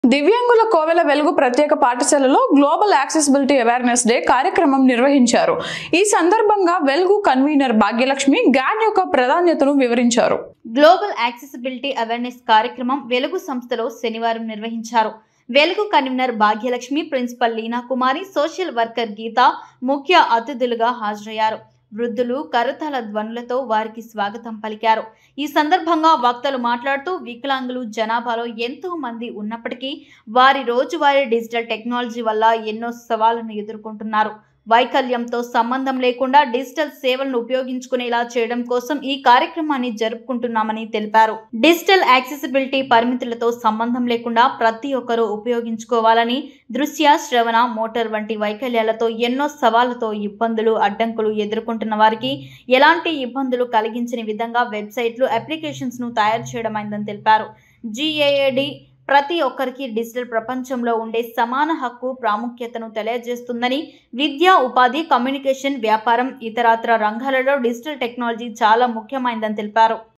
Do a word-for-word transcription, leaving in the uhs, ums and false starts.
దివ్యాంగుల కోవెల వెలుగు ప్రత్యేక పాఠశాలలో గ్లోబల్ యాక్సెసిబిలిటీ అవేర్నెస్ డే కార్యక్రమం నిర్వహించారు. ఈ సందర్భంగా వెలుగు కన్వీనర్ భాగ్యలక్ష్మి గ్యాన్ యొక్క ప్రాధాన్యతను వివరించారు. గ్లోబల్ యాక్సెసిబిలిటీ అవేర్నెస్ కార్యక్రమం వెలుగు సంస్థలో శనివారం నిర్వహించారు. Velugu convenor Bhagyalakshmi, principal Leena Kumari, social worker Geetha ముఖ్య అతిథులుగా హాజరయ్యారు. వృద్ధులు కరతాళ ధ్వనులతో వారికి స్వాగతం పలికారు. ఈ సందర్భంగా వక్తలు మాట్లాడుతూ వికలాంగులు జనాభాలో ఎంతో మంది ఉన్నప్పటికీ వారి రోజువారీ డిజిటల్ టెక్నాలజీ వల్ల ఎన్నో సవాళ్లను ఎదుర్కొంటున్నారు. వైకల్యంతో సంబంధం లేకుండా డిజిటల్ సేవలను ఉపయోగించుకునేలా చేయడం కోసం ఈ కార్యక్రమాన్ని జరుపుకుంటున్నామని తెలిపారు. డిజిటల్ యాక్సెసిబిలిటీ పరిమితులతో సంబంధం లేకుండా ప్రతి ఒక్కరూ ఉపయోగించుకోవాలని, దృశ్య, శ్రవణ, మోటార్ వంటి వైకల్యాలతో ఎన్నో సవాళ్లతో ఇబ్బందులు, అడ్డంకులు ఎదుర్కొంటున్న వారికి ఎలాంటి ఇబ్బందులు కలిగించని విధంగా వెబ్సైట్లు, అప్లికేషన్స్ ను తయారు చేయడమైందని తెలిపారు. జిఏఏడి ప్రతి ఒక్కరికి డిజిటల్ ప్రపంచంలో ఉండే సమాన హక్కు, ప్రాముఖ్యతను తెలియజేస్తుందని, విద్య, ఉపాధి, కమ్యూనికేషన్, వ్యాపారం, ఇతరత్ర రంగాలలో డిజిటల్ టెక్నాలజీ చాలా ముఖ్యమైనదని తెలిపారు.